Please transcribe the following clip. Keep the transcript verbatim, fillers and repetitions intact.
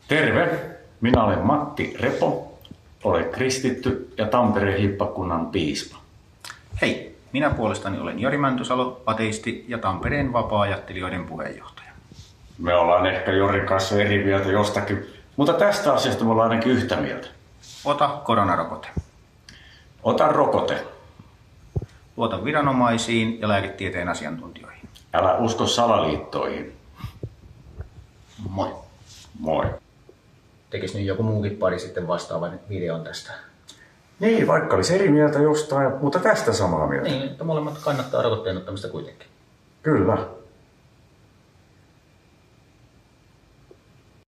Terve, minä olen Matti Repo, olen kristitty ja Tampereen hiippakunnan piispa. Hei, minä puolestani olen Jori Mäntysalo, ateisti ja Tampereen vapaa-ajattelijoiden puheenjohtaja. Me ollaan ehkä Jorin kanssa eri mieltä jostakin, mutta tästä asiasta me ollaan ainakin yhtä mieltä. Ota koronarokote. Ota rokote. Luota viranomaisiin ja lääketieteen asiantuntijoihin. Älä usko salaliittoihin. Moi. Moi. Tekis nyt joku muukin pari sitten vastaavan videon tästä. Niin, vaikka olisi eri mieltä jostain, mutta tästä samaa mieltä. Niin, että molemmat kannattaa rokotteen ottamista kuitenkin. Kyllä.